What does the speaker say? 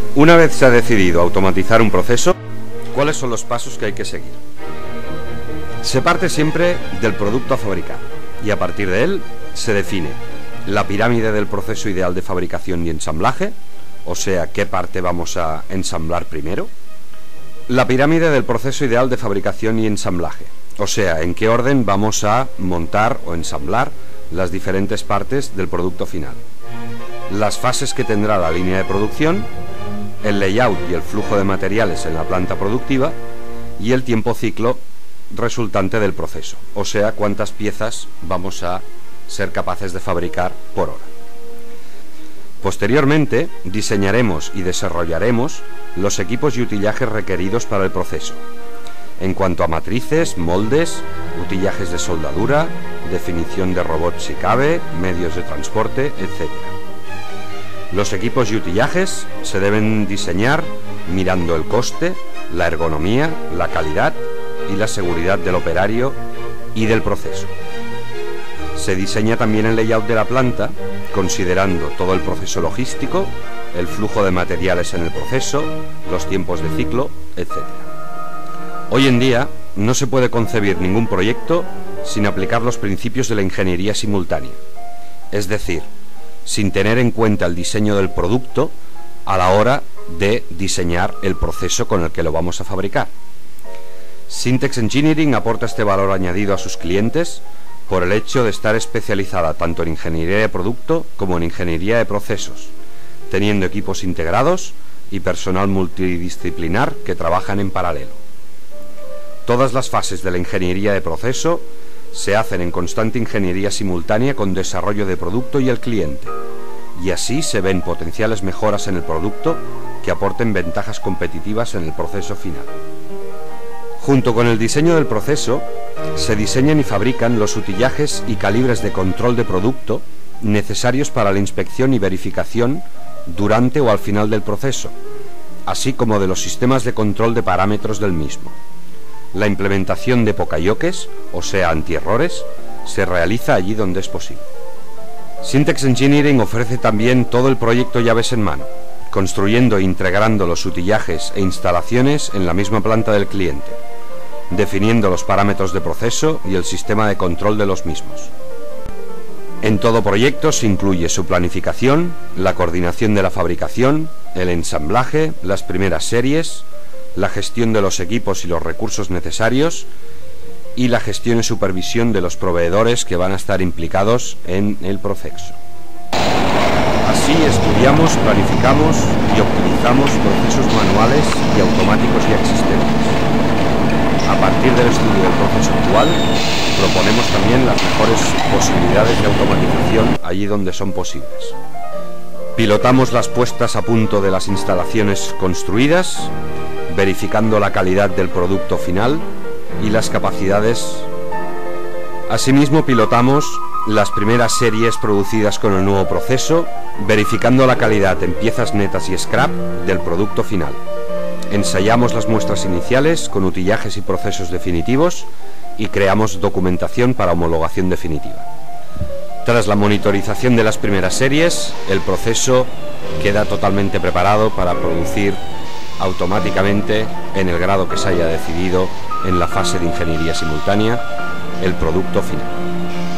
Una vez se ha decidido automatizar un proceso, ¿cuáles son los pasos que hay que seguir? Se parte siempre del producto a fabricar y a partir de él se define la pirámide del proceso ideal de fabricación y ensamblaje, o sea, qué parte vamos a ensamblar primero. La pirámide del proceso ideal de fabricación y ensamblaje, o sea, en qué orden vamos a montar o ensamblar las diferentes partes del producto final. Las fases que tendrá la línea de producción, el layout y el flujo de materiales en la planta productiva y el tiempo ciclo resultante del proceso, o sea, cuántas piezas vamos a ser capaces de fabricar por hora. Posteriormente, diseñaremos y desarrollaremos los equipos y utillajes requeridos para el proceso, en cuanto a matrices, moldes, utillajes de soldadura, definición de robots si cabe, medios de transporte, etc. Los equipos y utillajes se deben diseñar mirando el coste, la ergonomía, la calidad y la seguridad del operario y del proceso. Se diseña también el layout de la planta, considerando todo el proceso logístico, el flujo de materiales en el proceso, los tiempos de ciclo, etc. Hoy en día no se puede concebir ningún proyecto sin aplicar los principios de la ingeniería simultánea, es decir, sin tener en cuenta el diseño del producto a la hora de diseñar el proceso con el que lo vamos a fabricar. Syntex Engineering aporta este valor añadido a sus clientes por el hecho de estar especializada tanto en ingeniería de producto como en ingeniería de procesos, teniendo equipos integrados y personal multidisciplinar que trabajan en paralelo. Todas las fases de la ingeniería de proceso se hacen en constante ingeniería simultánea con desarrollo de producto y el cliente, y así se ven potenciales mejoras en el producto que aporten ventajas competitivas en el proceso final. Junto con el diseño del proceso, se diseñan y fabrican los utillajes y calibres de control de producto necesarios para la inspección y verificación durante o al final del proceso, así como de los sistemas de control de parámetros del mismo. La implementación de pokayokes, o sea, antierrores, se realiza allí donde es posible. Syntex Engineering ofrece también todo el proyecto llaves en mano, construyendo e integrando los utillajes e instalaciones en la misma planta del cliente, definiendo los parámetros de proceso y el sistema de control de los mismos. En todo proyecto se incluye su planificación, la coordinación de la fabricación, el ensamblaje, las primeras series, la gestión de los equipos y los recursos necesarios y la gestión y supervisión de los proveedores que van a estar implicados en el proceso. Así estudiamos, planificamos y optimizamos procesos manuales y automáticos ya existentes. A partir del estudio del proceso actual, proponemos también las mejores posibilidades de automatización allí donde son posibles. Pilotamos las puestas a punto de las instalaciones construidas, verificando la calidad del producto final y las capacidades. Asimismo, pilotamos las primeras series producidas con el nuevo proceso, verificando la calidad en piezas netas y scrap del producto final. Ensayamos las muestras iniciales con utillajes y procesos definitivos y creamos documentación para homologación definitiva. Tras la monitorización de las primeras series, el proceso queda totalmente preparado para producir automáticamente, en el grado que se haya decidido en la fase de ingeniería simultánea, el producto final.